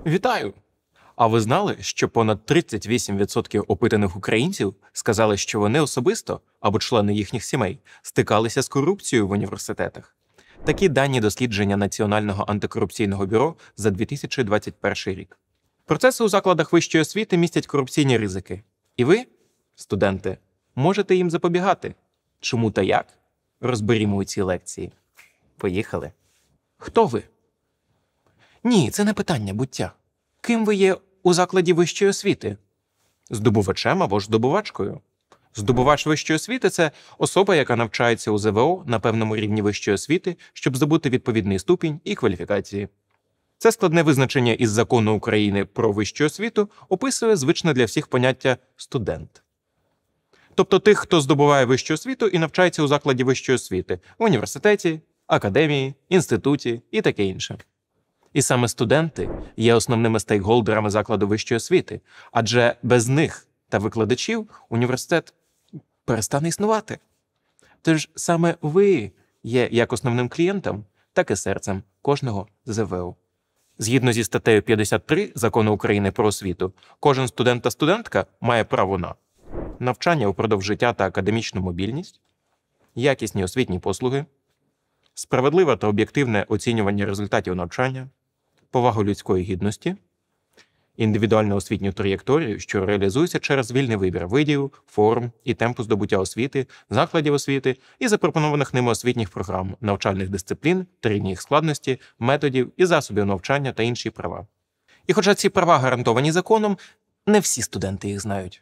Вітаю! А ви знали, що понад 38% опитаних українців сказали, що вони особисто або члени їхніх сімей стикалися з корупцією в університетах? Такі дані дослідження Національного антикорупційного бюро за 2021 рік. Процеси у закладах вищої освіти містять корупційні ризики. І ви, студенти, можете їм запобігати. Чому та як? Розберімо у цій лекції. Поїхали. Хто ви? Ні, це не питання буття. Ким ви є у закладі вищої освіти? Здобувачем або ж здобувачкою? Здобувач вищої освіти – це особа, яка навчається у ЗВО на певному рівні вищої освіти, щоб здобути відповідний ступінь і кваліфікації. Це складне визначення із Закону України про вищу освіту описує звичне для всіх поняття «студент». Тобто тих, хто здобуває вищу освіту і навчається у закладі вищої освіти – в університеті, академії, інституті і таке інше. І саме студенти є основними стейкхолдерами закладу вищої освіти, адже без них та викладачів університет перестане існувати. Тож саме ви є як основним клієнтом, так і серцем кожного ЗВО. Згідно зі статтею 53 Закону України про освіту, кожен студент та студентка має право на навчання упродовж життя та академічну мобільність, якісні освітні послуги, справедливе та об'єктивне оцінювання результатів навчання, повагу людської гідності, індивідуальну освітню траєкторію, що реалізується через вільний вибір видів, форм і темпу здобуття освіти, закладів освіти і запропонованих ними освітніх програм, навчальних дисциплін та рівні їх складності, методів і засобів навчання та інші права. І хоча ці права гарантовані законом, не всі студенти їх знають.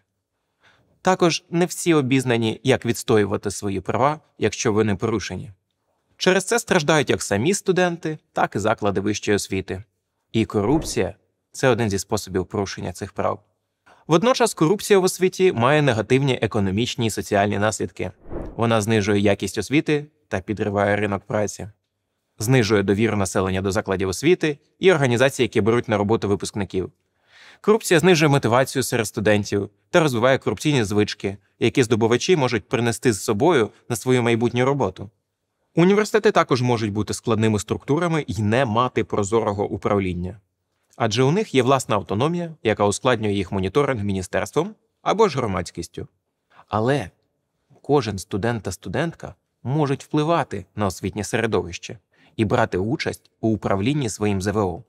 Також не всі обізнані, як відстоювати свої права, якщо вони порушені. Через це страждають як самі студенти, так і заклади вищої освіти. І корупція – це один зі способів порушення цих прав. Водночас корупція в освіті має негативні економічні і соціальні наслідки. Вона знижує якість освіти та підриває ринок праці. Знижує довіру населення до закладів освіти і організацій, які беруть на роботу випускників. Корупція знижує мотивацію серед студентів та розвиває корупційні звички, які здобувачі можуть принести з собою на свою майбутню роботу. Університети також можуть бути складними структурами і не мати прозорого управління. Адже у них є власна автономія, яка ускладнює їх моніторинг міністерством або ж громадськістю. Але кожен студент та студентка можуть впливати на освітнє середовище і брати участь у управлінні своїм ЗВО.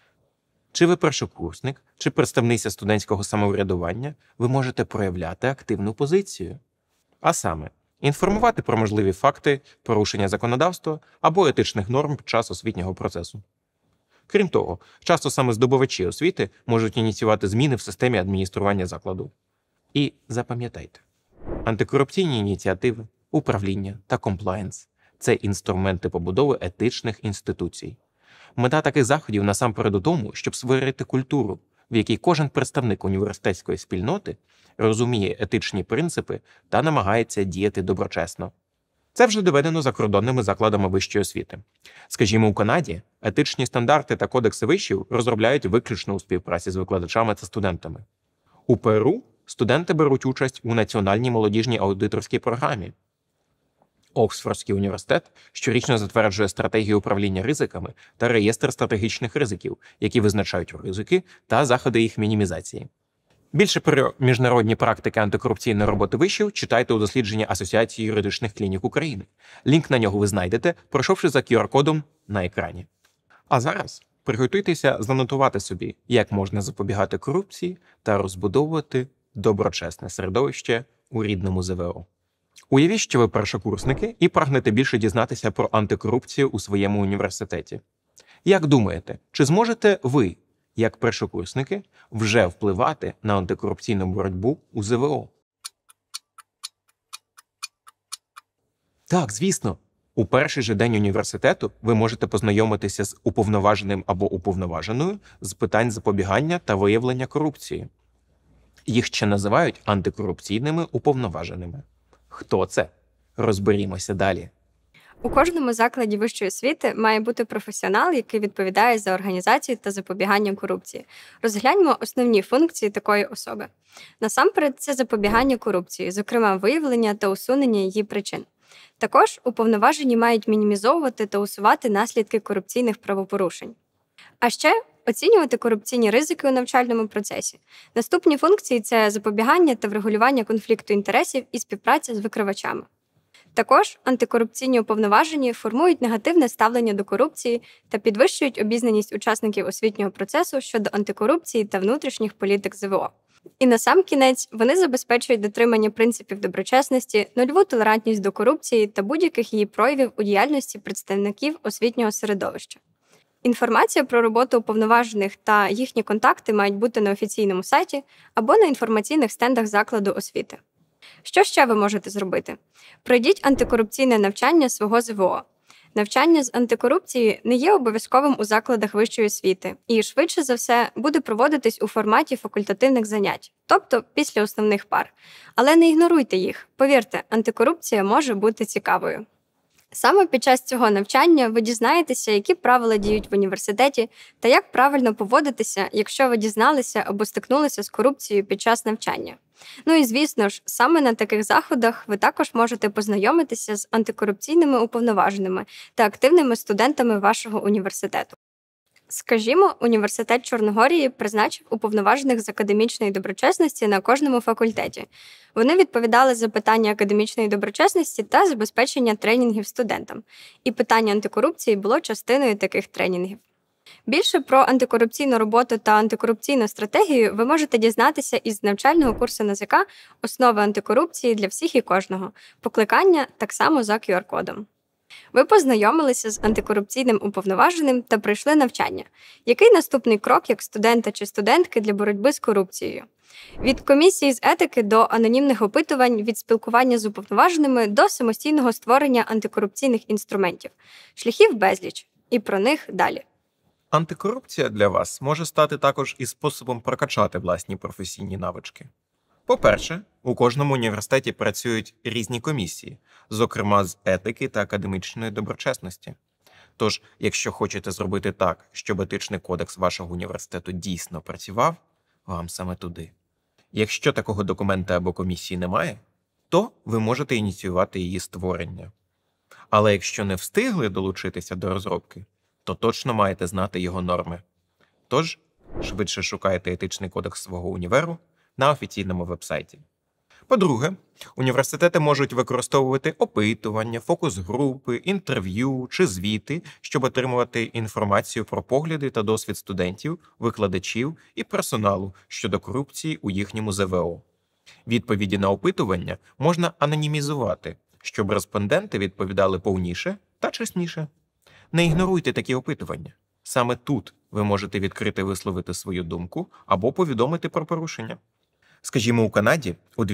Чи ви першокурсник, чи представниця студентського самоврядування, ви можете проявляти активну позицію. А саме, інформувати про можливі факти порушення законодавства або етичних норм під час освітнього процесу. Крім того, часто саме здобувачі освіти можуть ініціювати зміни в системі адміністрування закладу. І запам'ятайте, антикорупційні ініціативи, управління та комплаєнс – це інструменти побудови етичних інституцій. Мета таких заходів насамперед у тому, щоб створити культуру, в якій кожен представник університетської спільноти розуміє етичні принципи та намагається діяти доброчесно. Це вже доведено закордонними закладами вищої освіти. Скажімо, у Канаді етичні стандарти та кодекси вишів розробляють виключно у співпраці з викладачами та студентами. У Перу студенти беруть участь у національній молодіжній аудиторській програмі. Оксфордський університет щорічно затверджує стратегію управління ризиками та реєстр стратегічних ризиків, які визначають ризики та заходи їх мінімізації. Більше про міжнародні практики антикорупційної роботи вишів читайте у дослідженні Асоціації юридичних клінік України. Лінк на нього ви знайдете, пройшовши за QR-кодом на екрані. А зараз приготуйтеся занотувати собі, як можна запобігати корупції та розбудовувати доброчесне середовище у рідному ЗВО. Уявіть, що ви першокурсники і прагнете більше дізнатися про антикорупцію у своєму університеті. Як думаєте, чи зможете ви, як першокурсники, вже впливати на антикорупційну боротьбу у ЗВО? Так, звісно. У перший же день університету ви можете познайомитися з уповноваженим або уповноваженою з питань запобігання та виявлення корупції. Їх ще називають антикорупційними уповноваженими. Хто це? Розберімося далі. У кожному закладі вищої освіти має бути професіонал, який відповідає за організацію та запобігання корупції. Розгляньмо основні функції такої особи. Насамперед, це запобігання корупції, зокрема виявлення та усунення її причин. Також уповноважені мають мінімізовувати та усувати наслідки корупційних правопорушень. А ще оцінювати корупційні ризики у навчальному процесі. Наступні функції – це запобігання та врегулювання конфлікту інтересів і співпраця з викривачами. Також антикорупційні уповноважені формують негативне ставлення до корупції та підвищують обізнаність учасників освітнього процесу щодо антикорупції та внутрішніх політик ЗВО. І насамкінець вони забезпечують дотримання принципів доброчесності, нульову толерантність до корупції та будь-яких її проявів у діяльності представників освітнього середовища. Інформація про роботу уповноважених та їхні контакти мають бути на офіційному сайті або на інформаційних стендах закладу освіти. Що ще ви можете зробити? Пройдіть антикорупційне навчання свого ЗВО. Навчання з антикорупції не є обов'язковим у закладах вищої освіти і, швидше за все, буде проводитись у форматі факультативних занять, тобто після основних пар. Але не ігноруйте їх. Повірте, антикорупція може бути цікавою. Саме під час цього навчання ви дізнаєтеся, які правила діють в університеті та як правильно поводитися, якщо ви дізналися або стикнулися з корупцією під час навчання. Ну і звісно ж, саме на таких заходах ви також можете познайомитися з антикорупційними уповноваженими та активними студентами вашого університету. Скажімо, університет Чорногорії призначив уповноважених з академічної доброчесності на кожному факультеті. Вони відповідали за питання академічної доброчесності та забезпечення тренінгів студентам. І питання антикорупції було частиною таких тренінгів. Більше про антикорупційну роботу та антикорупційну стратегію ви можете дізнатися із навчального курсу НАЗК «Основи антикорупції для всіх і кожного». Покликання так само за QR-кодом. Ви познайомилися з антикорупційним уповноваженим та пройшли навчання. Який наступний крок як студента чи студентки для боротьби з корупцією? Від комісії з етики до анонімних опитувань, від спілкування з уповноваженими до самостійного створення антикорупційних інструментів. Шляхів безліч. І про них далі. Антикорупція для вас може стати також і способом прокачати власні професійні навички. По-перше, у кожному університеті працюють різні комісії, зокрема з етики та академічної доброчесності. Тож, якщо хочете зробити так, щоб етичний кодекс вашого університету дійсно працював, вам саме туди. Якщо такого документа або комісії немає, то ви можете ініціювати її створення. Але якщо не встигли долучитися до розробки, то точно маєте знати його норми. Тож, швидше шукайте етичний кодекс свого універу на офіційному вебсайті. По-друге, університети можуть використовувати опитування, фокус-групи, інтерв'ю чи звіти, щоб отримувати інформацію про погляди та досвід студентів, викладачів і персоналу щодо корупції у їхньому ЗВО. Відповіді на опитування можна анонімізувати, щоб респонденти відповідали повніше та чесніше. Не ігноруйте такі опитування. Саме тут ви можете відкрито висловити свою думку або повідомити про порушення. Скажімо, у Канаді у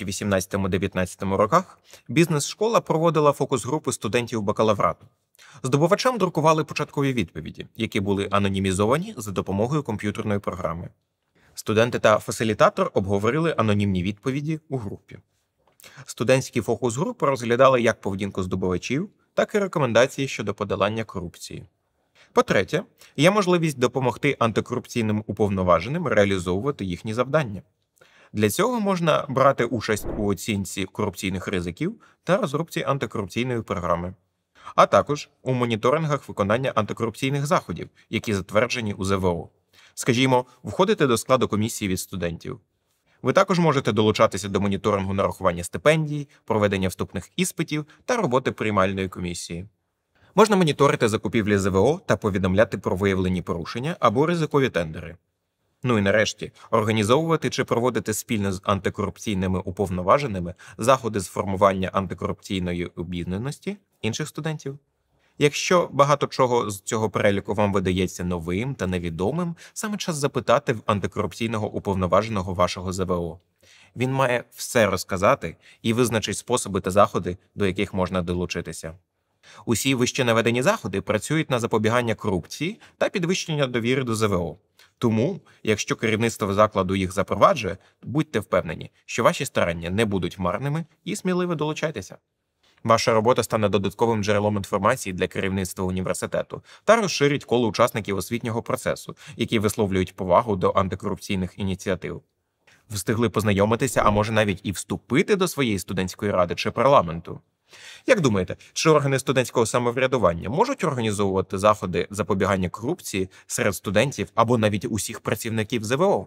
2018-19 роках бізнес-школа проводила фокус-групи студентів бакалаврату. Здобувачам друкували початкові відповіді, які були анонімізовані за допомогою комп'ютерної програми. Студенти та фасилітатор обговорили анонімні відповіді у групі. Студентські фокус-групи розглядали як поведінку здобувачів, так і рекомендації щодо подолання корупції. По-третє, є можливість допомогти антикорупційним уповноваженим реалізовувати їхні завдання. Для цього можна брати участь у оцінці корупційних ризиків та розробці антикорупційної програми, а також у моніторингах виконання антикорупційних заходів, які затверджені у ЗВО. Скажімо, входити до складу комісії від студентів. Ви також можете долучатися до моніторингу нарахування стипендій, проведення вступних іспитів та роботи приймальної комісії. Можна моніторити закупівлі ЗВО та повідомляти про виявлені порушення або ризикові тендери. Ну і нарешті, організовувати чи проводити спільно з антикорупційними уповноваженими заходи з формування антикорупційної обізнаності інших студентів. Якщо багато чого з цього переліку вам видається новим та невідомим, саме час запитати в антикорупційного уповноваженого вашого ЗВО. Він має все розказати і визначить способи та заходи, до яких можна долучитися. Усі вище наведені заходи працюють на запобігання корупції та підвищення довіри до ЗВО. Тому, якщо керівництво закладу їх запроваджує, будьте впевнені, що ваші старання не будуть марними і сміливо долучайтеся. Ваша робота стане додатковим джерелом інформації для керівництва університету та розширить коло учасників освітнього процесу, які висловлюють повагу до антикорупційних ініціатив. Встигли познайомитися, а може навіть і вступити до своєї студентської ради чи парламенту? Як думаєте, чи органи студентського самоврядування можуть організовувати заходи запобігання корупції серед студентів або навіть усіх працівників ЗВО?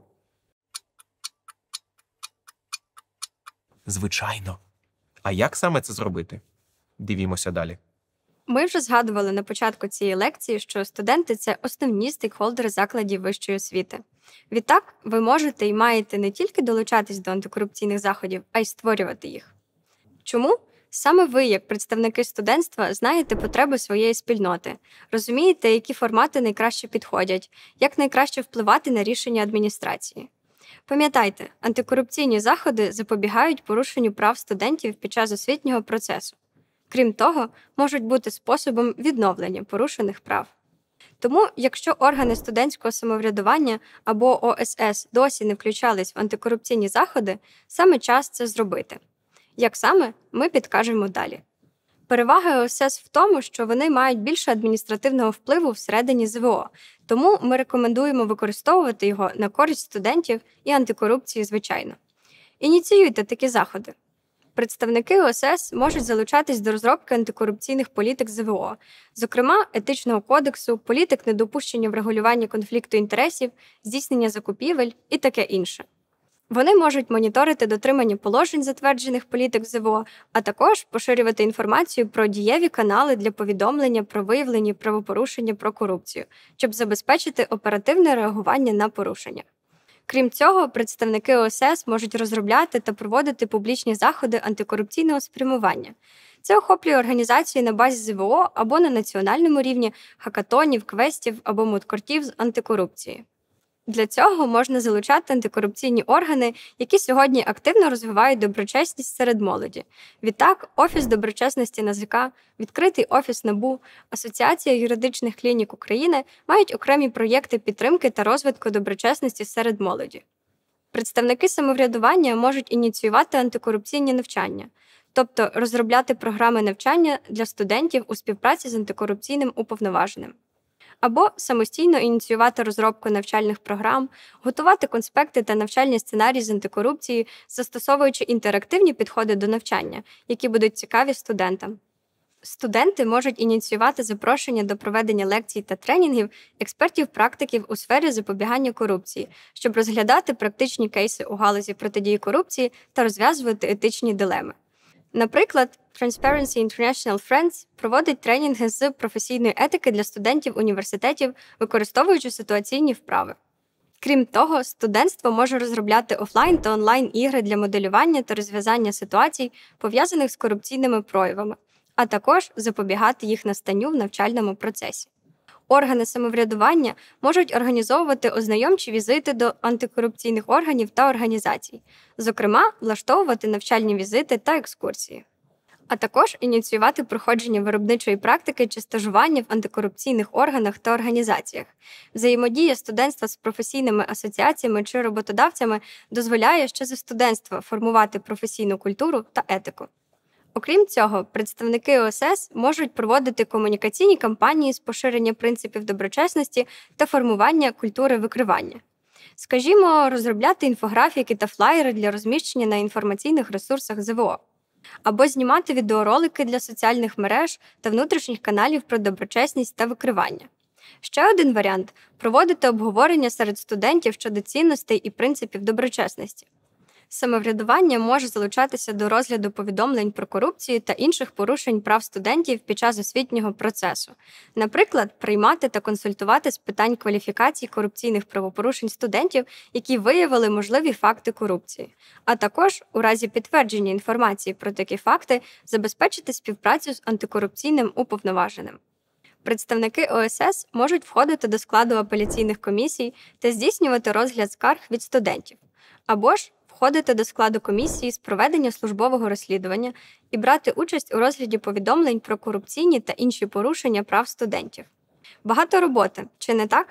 Звичайно. А як саме це зробити? Дивімося далі. Ми вже згадували на початку цієї лекції, що студенти – це основні стейкхолдери закладів вищої освіти. Відтак, ви можете і маєте не тільки долучатись до антикорупційних заходів, а й створювати їх. Чому? Саме ви, як представники студентства, знаєте потреби своєї спільноти, розумієте, які формати найкраще підходять, як найкраще впливати на рішення адміністрації. Пам'ятайте, антикорупційні заходи запобігають порушенню прав студентів під час освітнього процесу. Крім того, можуть бути способом відновлення порушених прав. Тому, якщо органи студентського самоврядування або ОСС досі не включались в антикорупційні заходи, саме час це зробити. Як саме, ми підкажемо далі. Перевага ОСС в тому, що вони мають більше адміністративного впливу всередині ЗВО, тому ми рекомендуємо використовувати його на користь студентів і антикорупції, звичайно. Ініціюйте такі заходи. Представники ОСС можуть залучатись до розробки антикорупційних політик ЗВО, зокрема, етичного кодексу, політик недопущення врегулювання конфлікту інтересів, здійснення закупівель і таке інше. Вони можуть моніторити дотримання положень затверджених політик ЗВО, а також поширювати інформацію про дієві канали для повідомлення про виявлені правопорушення про корупцію, щоб забезпечити оперативне реагування на порушення. Крім цього, представники ОСС можуть розробляти та проводити публічні заходи антикорупційного спрямування. Це охоплює організації на базі ЗВО або на національному рівні хакатонів, квестів або мудкортів з антикорупції. Для цього можна залучати антикорупційні органи, які сьогодні активно розвивають доброчесність серед молоді. Відтак, Офіс доброчесності НАЗК, відкритий офіс НАБУ, Асоціація юридичних клінік України мають окремі проєкти підтримки та розвитку доброчесності серед молоді. Представники самоврядування можуть ініціювати антикорупційні навчання, тобто розробляти програми навчання для студентів у співпраці з антикорупційним уповноваженим. Або самостійно ініціювати розробку навчальних програм, готувати конспекти та навчальні сценарії з антикорупції, застосовуючи інтерактивні підходи до навчання, які будуть цікаві студентам. Студенти можуть ініціювати запрошення до проведення лекцій та тренінгів експертів-практиків у сфері запобігання корупції, щоб розглядати практичні кейси у галузі протидії корупції та розв'язувати етичні дилеми. Наприклад, Transparency International Friends проводить тренінги з професійної етики для студентів університетів, використовуючи ситуаційні вправи. Крім того, студентство може розробляти офлайн та онлайн ігри для моделювання та розв'язання ситуацій, пов'язаних з корупційними проявами, а також запобігати їх настанню в навчальному процесі. Органи самоврядування можуть організовувати ознайомчі візити до антикорупційних органів та організацій, зокрема, влаштовувати навчальні візити та екскурсії, а також ініціювати проходження виробничої практики чи стажування в антикорупційних органах та організаціях. Взаємодія студентства з професійними асоціаціями чи роботодавцями дозволяє ще за студентства формувати професійну культуру та етику. Окрім цього, представники ОСС можуть проводити комунікаційні кампанії з поширення принципів доброчесності та формування культури викривання. Скажімо, розробляти інфографіки та флаєри для розміщення на інформаційних ресурсах ЗВО. Або знімати відеоролики для соціальних мереж та внутрішніх каналів про доброчесність та викривання. Ще один варіант – проводити обговорення серед студентів щодо цінностей і принципів доброчесності. Самоврядування може залучатися до розгляду повідомлень про корупцію та інших порушень прав студентів під час освітнього процесу. Наприклад, приймати та консультувати з питань кваліфікації корупційних правопорушень студентів, які виявили можливі факти корупції. А також, у разі підтвердження інформації про такі факти, забезпечити співпрацю з антикорупційним уповноваженим. Представники ОСС можуть входити до складу апеляційних комісій та здійснювати розгляд скарг від студентів. Або ж входити до складу комісії з проведення службового розслідування і брати участь у розгляді повідомлень про корупційні та інші порушення прав студентів. Багато роботи, чи не так?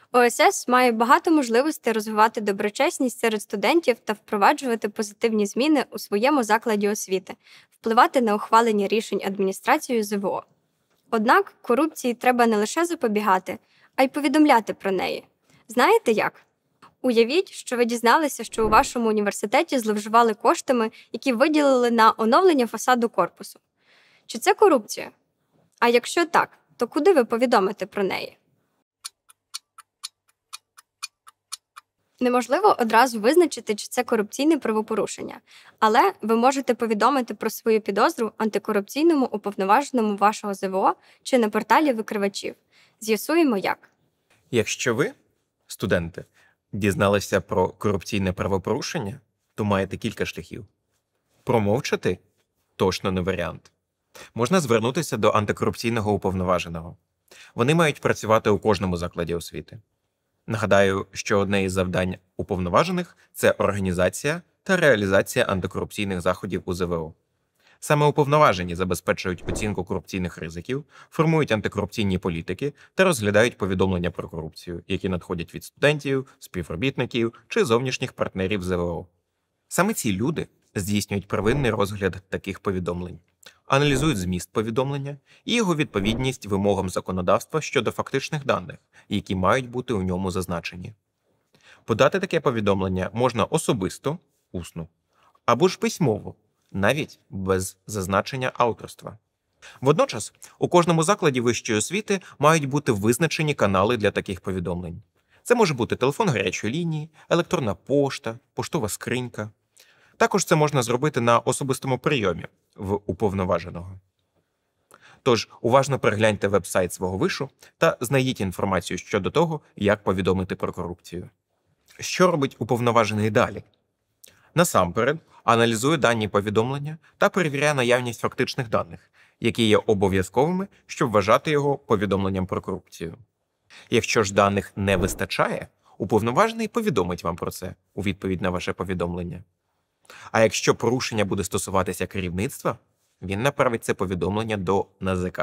ОСС має багато можливостей розвивати доброчесність серед студентів та впроваджувати позитивні зміни у своєму закладі освіти, впливати на ухвалення рішень адміністрацією ЗВО. Однак корупції треба не лише запобігати, а й повідомляти про неї. Знаєте як? Уявіть, що ви дізналися, що у вашому університеті зловживали коштами, які виділили на оновлення фасаду корпусу. Чи це корупція? А якщо так, то куди ви повідомите про неї? Неможливо одразу визначити, чи це корупційне правопорушення, але ви можете повідомити про свою підозру антикорупційному уповноваженому вашого ЗВО чи на порталі викривачів. З'ясуємо як. Якщо ви, студенти, дізналися про корупційне правопорушення, то маєте кілька шляхів. Промовчати – точно не варіант. Можна звернутися до антикорупційного уповноваженого. Вони мають працювати у кожному закладі освіти. Нагадаю, що одне із завдань уповноважених – це організація та реалізація антикорупційних заходів у ЗВО. Саме уповноважені забезпечують оцінку корупційних ризиків, формують антикорупційні політики та розглядають повідомлення про корупцію, які надходять від студентів, співробітників чи зовнішніх партнерів ЗВО. Саме ці люди здійснюють первинний розгляд таких повідомлень, аналізують зміст повідомлення і його відповідність вимогам законодавства щодо фактичних даних, які мають бути у ньому зазначені. Подати таке повідомлення можна особисто, усно, або ж письмово, навіть без зазначення авторства. Водночас, у кожному закладі вищої освіти мають бути визначені канали для таких повідомлень. Це може бути телефон гарячої лінії, електронна пошта, поштова скринька. Також це можна зробити на особистому прийомі в уповноваженого. Тож, уважно перегляньте веб-сайт свого вишу та знайдіть інформацію щодо того, як повідомити про корупцію. Що робить уповноважений далі? Насамперед, аналізує дані повідомлення та перевіряє наявність фактичних даних, які є обов'язковими, щоб вважати його повідомленням про корупцію. Якщо ж даних не вистачає, уповноважений повідомить вам про це у відповідь на ваше повідомлення. А якщо порушення буде стосуватися керівництва, він направить це повідомлення до НАЗК.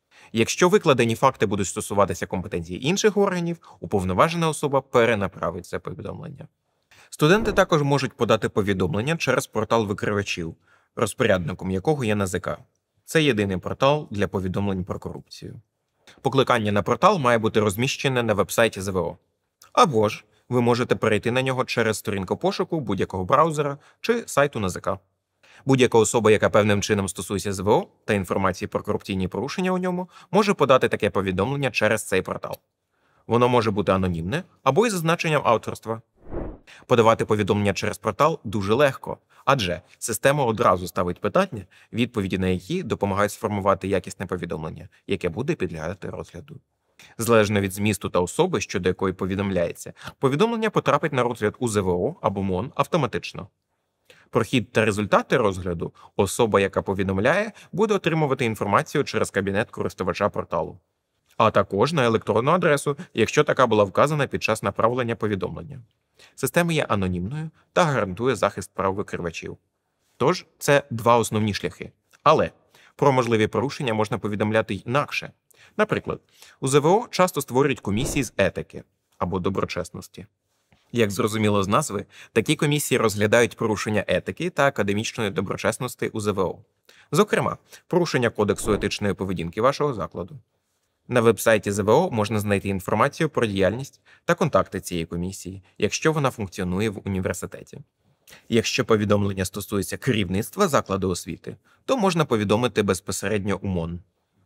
Якщо викладені факти будуть стосуватися компетенції інших органів, уповноважена особа перенаправить це повідомлення. Студенти також можуть подати повідомлення через портал викривачів, розпорядником якого є НАЗК. Це єдиний портал для повідомлень про корупцію. Покликання на портал має бути розміщене на веб-сайті ЗВО. Або ж ви можете перейти на нього через сторінку пошуку будь-якого браузера чи сайту НАЗК. Будь-яка особа, яка певним чином стосується ЗВО та інформації про корупційні порушення у ньому, може подати таке повідомлення через цей портал. Воно може бути анонімне або із зазначенням авторства. Подавати повідомлення через портал дуже легко, адже система одразу ставить питання, відповіді на які допомагають сформувати якісне повідомлення, яке буде підлягати розгляду. Залежно від змісту та особи, щодо якої повідомляється, повідомлення потрапить на розгляд у ЗВО або МОН автоматично. Про хід та результати розгляду особа, яка повідомляє, буде отримувати інформацію через кабінет користувача порталу, а також на електронну адресу, якщо така була вказана під час направлення повідомлення. Система є анонімною та гарантує захист прав викривачів. Тож, це два основні шляхи. Але про можливі порушення можна повідомляти й інакше. Наприклад, у ЗВО часто створюють комісії з етики або доброчесності. Як зрозуміло з назви, такі комісії розглядають порушення етики та академічної доброчесності у ЗВО. Зокрема, порушення кодексу етичної поведінки вашого закладу. На веб-сайті ЗВО можна знайти інформацію про діяльність та контакти цієї комісії, якщо вона функціонує в університеті. Якщо повідомлення стосується керівництва закладу освіти, то можна повідомити безпосередньо у МОН.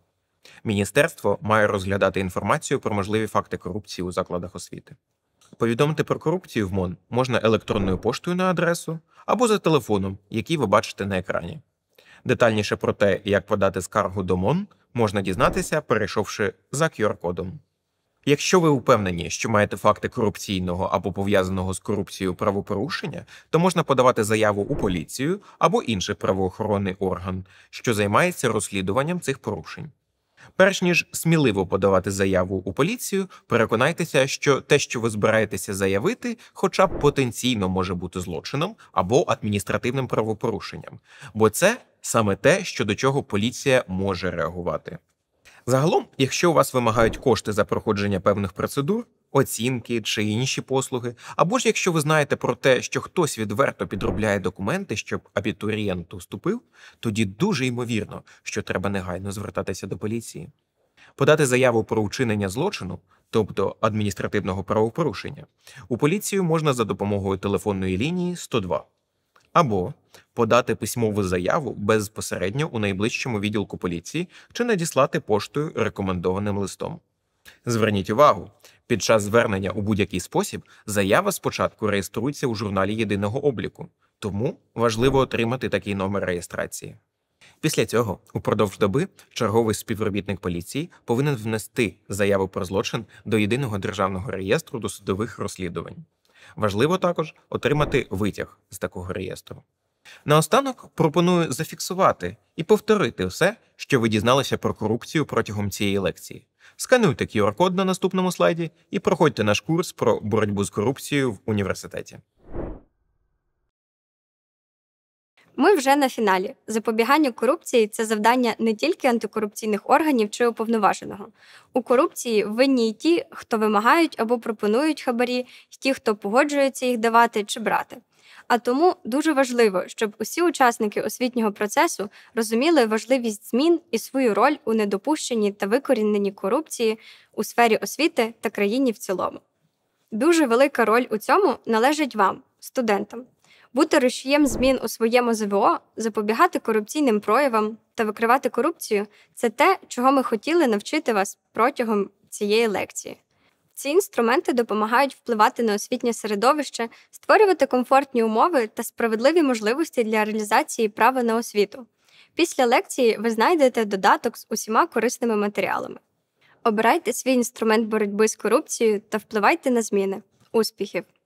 Міністерство має розглядати інформацію про можливі факти корупції у закладах освіти. Повідомити про корупцію в МОН можна електронною поштою на адресу або за телефоном, який ви бачите на екрані. Детальніше про те, як подати скаргу до МОН, можна дізнатися, перейшовши за QR-кодом. Якщо ви впевнені, що маєте факти корупційного або пов'язаного з корупцією правопорушення, то можна подавати заяву у поліцію або інший правоохоронний орган, що займається розслідуванням цих порушень. Перш ніж сміливо подавати заяву у поліцію, переконайтеся, що те, що ви збираєтеся заявити, хоча б потенційно може бути злочином або адміністративним правопорушенням, бо це саме те, щодо чого поліція може реагувати. Загалом, якщо у вас вимагають кошти за проходження певних процедур, оцінки чи інші послуги, або ж якщо ви знаєте про те, що хтось відверто підробляє документи, щоб абітурієнт уступив, тоді дуже ймовірно, що треба негайно звертатися до поліції. Подати заяву про вчинення злочину, тобто адміністративного правопорушення, у поліцію можна за допомогою телефонної лінії 102. Або подати письмову заяву безпосередньо у найближчому відділку поліції чи надіслати поштою рекомендованим листом. Зверніть увагу, під час звернення у будь-який спосіб заява спочатку реєструється у журналі єдиного обліку, тому важливо отримати такий номер реєстрації. Після цього, упродовж доби, черговий співробітник поліції повинен внести заяву про злочин до Єдиного державного реєстру досудових розслідувань. Важливо також отримати витяг з такого реєстру. Наостанок пропоную зафіксувати і повторити все, що ви дізналися про корупцію протягом цієї лекції. Скануйте QR-код на наступному слайді і проходьте наш курс про боротьбу з корупцією в університеті. Ми вже на фіналі. Запобігання корупції – це завдання не тільки антикорупційних органів чи уповноваженого. У корупції винні й ті, хто вимагають або пропонують хабарі, й ті, хто погоджується їх давати чи брати. А тому дуже важливо, щоб усі учасники освітнього процесу розуміли важливість змін і свою роль у недопущенні та викоріненні корупції у сфері освіти та країні в цілому. Дуже велика роль у цьому належить вам, студентам. Бути рушієм змін у своєму ЗВО, запобігати корупційним проявам та викривати корупцію – це те, чого ми хотіли навчити вас протягом цієї лекції. Ці інструменти допомагають впливати на освітнє середовище, створювати комфортні умови та справедливі можливості для реалізації права на освіту. Після лекції ви знайдете додаток з усіма корисними матеріалами. Обирайте свій інструмент боротьби з корупцією та впливайте на зміни. Успіхів!